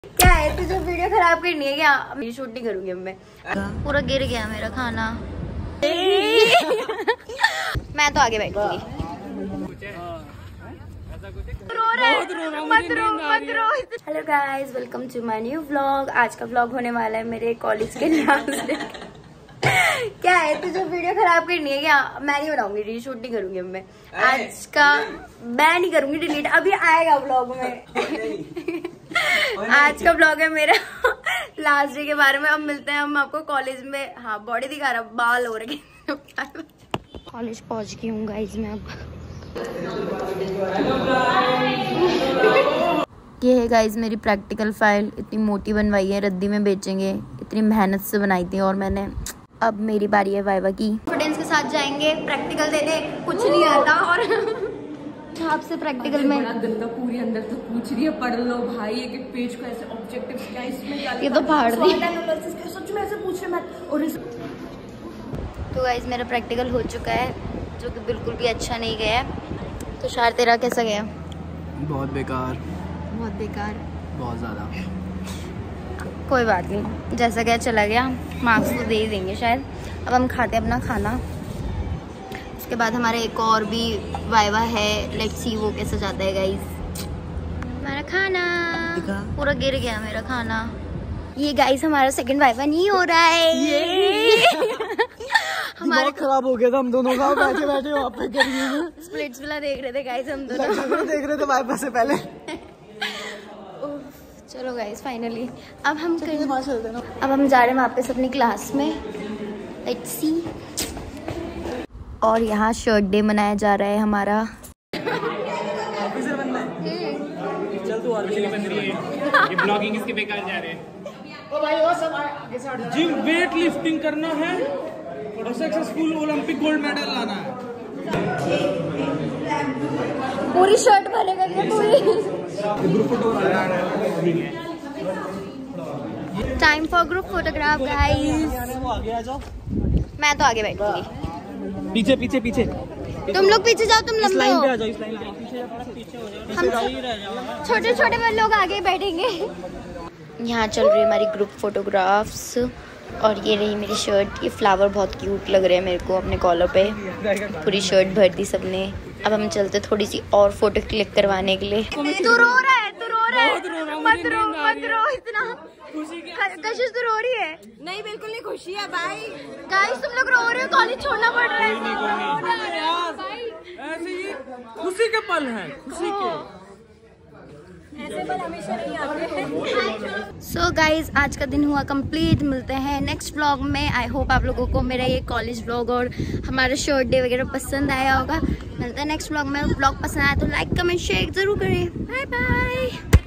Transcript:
क्या है तुझे वीडियो खराब करनी है क्या? मेरी शूट नहीं करूंगी अब मैं। पूरा गिर गया मेरा खाना। मैं तो आगे बैठूंगी। Hello guys, welcome to my new vlog. आज का व्लॉग होने वाला है मेरे कॉलेज के लिए। क्या है तुझे वीडियो खराब करनी है क्या? मैं नहीं बनाऊंगी, रीशूट नहीं करूंगी अब मैं। आज का मैं नहीं करूंगी डिलीट, अभी आएगा व्लॉग में। आज का व्लॉग है मेरा लास्ट डे के बारे में। अब मिलते हैं हम आपको कॉलेज में। हाँ, बॉडी दिखा रहा, बाल हो रहे। कॉलेज पहुंच गई हूँ गाइस मैं अब। ये है गाइस मेरी प्रैक्टिकल फाइल। इतनी मोटी बनवाई है, रद्दी में बेचेंगे। इतनी मेहनत से बनाई थी और मैंने। अब मेरी बारी है वाइवा की। स्टूडेंट्स के साथ जाएंगे प्रैक्टिकल देने। कुछ नहीं आता और आपसे प्रैक्टिकल में गंदा पूरी अंदर तक पूछ रही है। पढ़ लो भाई, एक एक पेज को ऐसे ऑब्जेक्टिव क्या इसमें क्या ये तो फाड़ रही सच में ऐसे पूछ रहे मत। और तो गाइस मेरा प्रैक्टिकल हो चुका है, जो कि बिल्कुल भी अच्छा नहीं गया। तो शार तेरा कैसा गया? बहुत बेकार। बहुत बेकार, बहुत ज़्यादा। कोई बात नहीं, जैसा गया चला गया। मार्क्स तो दे ही देंगे शायद। अब हम खाते हैं अपना खाना। उसके बाद हमारा एक और भी वाइवा है। लेट्स सी वो कैसा जाता है गाइस। हमारा खाना पूरा गिर गया मेरा खाना। ये गाइस हमारा सेकंड वाइवा नहीं हो रहा है। हमारा खराब हो गया था हम दोनों का। बैठे बैठे वहाँ पे स्प्लिट्स वाला देख रहे थे गाइस हम दोनों। देख रहे थे वाइवा से पहले। चलो गाइस फाइनली अब हम जा रहे हैं वापस अपनी क्लास में। Let's see. और यहाँ शर्ट डे मनाया जा रहा है हमारा। ऑफिसर बनना है। चल तू ऑफिसर बन रही है। ये ब्लॉगिंग इसके बेकार जा रहे हैं। ओ भाई वो सब आगे से हट जा। जिम वेट लिफ्टिंग करना है और सक्सेसफुल ओलंपिक गोल्ड मेडल लाना है। पूरी शर्ट भरेगा क्या? पूरी group photo time for group photograph guys. आगे आ जाओ। मैं तो आगे बैठूंगी। पीछे पीछे पीछे। तुम लोग पीछे जाओ, तुम लंबे हो। आ जाओ, इस लाइन पे हम छोटे छोटे लोग आगे बैठेंगे। यहाँ चल रही है हमारी ग्रुप फोटोग्राफ्स। और ये रही मेरी शर्ट। ये फ्लावर बहुत क्यूट लग रहे हैं मेरे को अपने कॉलर पे। पूरी शर्ट भर दी सबने। अब हम चलते थोड़ी सी और फोटो क्लिक करवाने के लिए। तू रो रहा है, तू रो रहा है। मत रो इतना। कशिश तू रो रही है? नहीं, बिल्कुल नहीं खुशी है भाई। गाइस तुम लोग रो रहे हो, कॉलेज छोड़ना पड़ रहा है। ऐसे ही खुशी के पल हैं, खुशी के। ऐसे पल हमेशा नहीं आते हैं। सो गाइज आज का दिन हुआ कंप्लीट। मिलते हैं नेक्स्ट व्लॉग में। आई होप आप लोगों को मेरा ये कॉलेज व्लॉग और हमारा शर्ट डे वगैरह पसंद आया होगा। मिलते हैं नेक्स्ट व्लॉग में। व्लॉग पसंद आया तो लाइक कमेंट शेयर जरूर करें। Bye bye.